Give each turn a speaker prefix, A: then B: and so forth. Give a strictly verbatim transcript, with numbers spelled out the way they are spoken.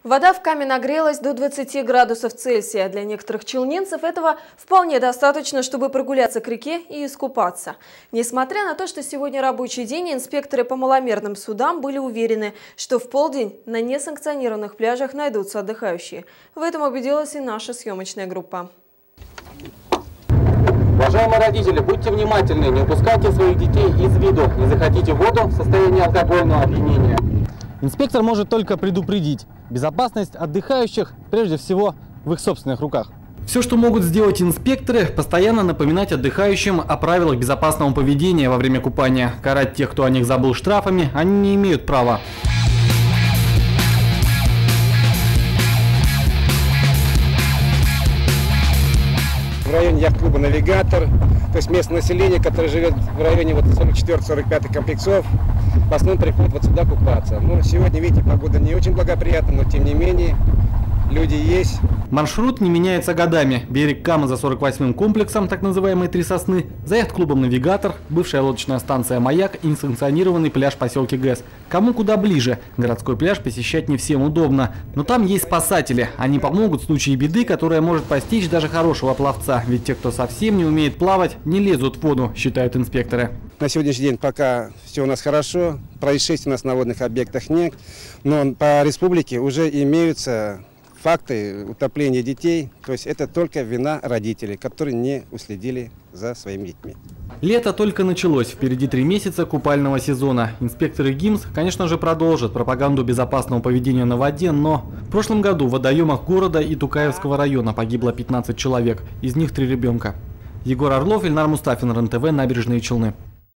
A: Вода в Каме нагрелась до двадцати градусов Цельсия. Для некоторых челнинцев этого вполне достаточно, чтобы прогуляться к реке и искупаться. Несмотря на то, что сегодня рабочий день, инспекторы по маломерным судам были уверены, что в полдень на несанкционированных пляжах найдутся отдыхающие. В этом убедилась и наша съемочная группа.
B: Уважаемые родители, будьте внимательны, не упускайте своих детей из виду, не заходите в воду в состоянии алкогольного опьянения.
C: Инспектор может только предупредить. Безопасность отдыхающих прежде всего в их собственных руках. Все, что могут сделать инспекторы, постоянно напоминать отдыхающим о правилах безопасного поведения во время купания. Карать тех, кто о них забыл, штрафами, они не имеют права.
D: В районе яхт-клуба «Навигатор», то есть местное население, которое живет в районе вот сорок четвёртый — сорок пятый комплексов, в основном приходят вот сюда купаться. Ну, сегодня, видите, погода не очень благоприятна, но тем не менее люди есть.
C: Маршрут не меняется годами. Берег Камы за сорок восьмым комплексом, так называемые «Три сосны», за яхт-клубом «Навигатор», бывшая лодочная станция «Маяк» и несанкционированный пляж в поселке ГЭС. Кому куда ближе. Городской пляж посещать не всем удобно. Но там есть спасатели. Они помогут в случае беды, которая может постичь даже хорошего пловца. Ведь те, кто совсем не умеет плавать, не лезут в воду, считают инспекторы.
D: На сегодняшний день пока все у нас хорошо. Происшествий у нас на водных объектах нет. Но по республике уже имеются факты утопления детей, то есть это только вина родителей, которые не уследили за своими детьми.
C: Лето только началось, впереди три месяца купального сезона. Инспекторы ГИМС, конечно же, продолжат пропаганду безопасного поведения на воде, но в прошлом году в водоемах города и Тукаевского района погибло пятнадцать человек, из них три ребенка. Егор Орлов, Ильнар Мустафин, РЕН-ТВ, Набережные Челны.